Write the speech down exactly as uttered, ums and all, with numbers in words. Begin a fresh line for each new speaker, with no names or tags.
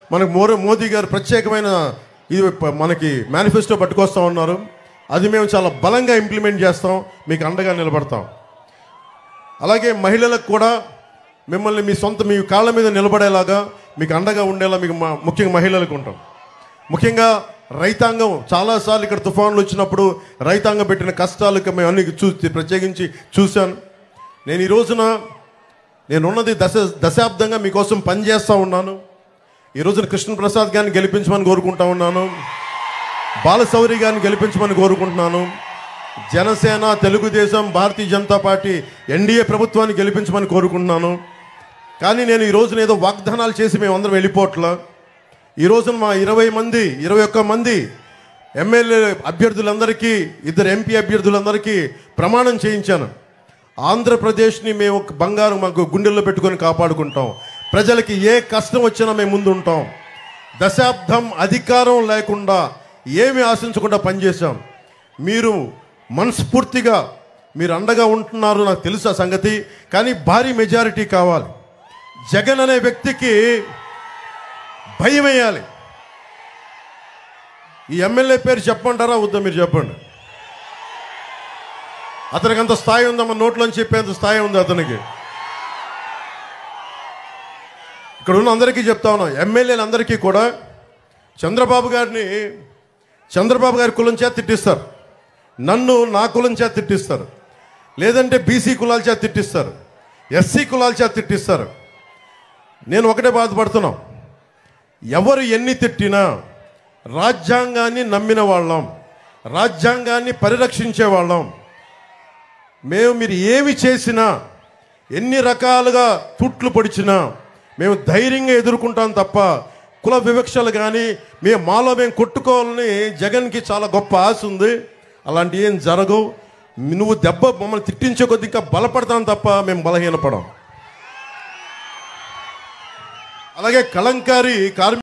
మనకు మోర మోదీ గారు ప్రత్యేకమైన ఇది మనకి మేనిఫెస్టో పట్టుకొస్తూ ఉన్నారు. అది మేము చాలా బలంగా ఇంప్లిమెంట్ చేస్తాం, మీకు అండగా నిలబడతాం. అలాగే మహిళలకు కూడా మిమ్మల్ని మీ సొంత మీ కాళ్ళ మీద నిలబడేలాగా మీకు అండగా ఉండేలా మీకు ముఖ్యంగా మహిళలకు ఉంటాం. ముఖ్యంగా రైతాంగం చాలాసార్లు ఇక్కడ తుఫాన్లు వచ్చినప్పుడు రైతాంగం పెట్టిన కష్టాలకు మేము అన్ని చూసి ప్రత్యేకించి చూశాను. నేను ఈ రోజున నేనున్నది దశ దశాబ్దంగా మీకోసం పనిచేస్తూ ఉన్నాను. ఈ రోజున కృష్ణప్రసాద్ గారిని గెలిపించమని కోరుకుంటా ఉన్నాను, బాలశౌరి గారిని గెలిపించమని కోరుకుంటున్నాను, జనసేన, తెలుగుదేశం, భారతీయ జనతా పార్టీ ఎన్డీఏ ప్రభుత్వాన్ని గెలిపించమని కోరుకుంటున్నాను. కానీ నేను ఈ రోజున ఏదో వాగ్దానాలు చేసి మేమందరం వెళ్ళిపోవట్లా. ఈ రోజున మా ఇరవై మంది ఇరవై ఒక్క మంది ఎమ్మెల్యే అభ్యర్థులందరికీ, ఇద్దరు ఎంపీ అభ్యర్థులందరికీ ప్రమాణం చేయించాను. ఆంధ్రప్రదేశ్ని మేము ఒక బంగారం మాకు గుండెల్లో పెట్టుకొని కాపాడుకుంటాం. ప్రజలకి ఏ కష్టం వచ్చినా మేము ముందు ఉంటాం. దశాబ్దం అధికారం లేకుండా ఏమి ఆశించకుండా పనిచేశాం. మీరు మనస్ఫూర్తిగా మీరు అండగా ఉంటున్నారు, నాకు తెలుసు ఆ సంగతి. కానీ భారీ మెజారిటీ కావాలి. జగన్ అనే వ్యక్తికి భయం వేయాలి. ఈ ఎమ్మెల్యే పేరు చెప్పంటారా వద్దా మీరు చెప్పండి. అతనికి అంత స్థాయి ఉందమ్మా, నోట్లోంచి చెప్పేంత స్థాయి ఉంది అతనికి. ఇక్కడ ఉన్న అందరికీ చెప్తా ఉన్నాం, ఎమ్మెల్యేలందరికీ కూడా చంద్రబాబు గారిని చంద్రబాబు గారి కులం చేత తిట్టిస్తారు, నన్ను నా కులం చేత తిట్టిస్తారు, లేదంటే బీసీ కులాల చేత తిట్టిస్తారు, ఎస్సీ కులాల చేత తిట్టిస్తారు. నేను ఒకటే బాధపడుతున్నాం, ఎవరు ఎన్ని తిట్టినా రాజ్యాంగాన్ని నమ్మిన వాళ్ళం, రాజ్యాంగాన్ని పరిరక్షించే వాళ్ళం. మేము మీరు ఏమి చేసినా, ఎన్ని రకాలుగా తుట్లు పొడిచినా మేము ధైర్యంగా ఎదుర్కొంటాం తప్ప కుల వివక్షలు కానీ మేము మాలో మేము కొట్టుకోవాలని జగన్కి చాలా గొప్ప ఆశ ఉంది. అలాంటి ఏం జరగవు. నువ్వు దెబ్బ మమ్మల్ని తిట్టించే కొద్ది ఇంకా బలపడతాం తప్ప మేము బలహీనపడం. అలాగే కలంకారీ కార్మిక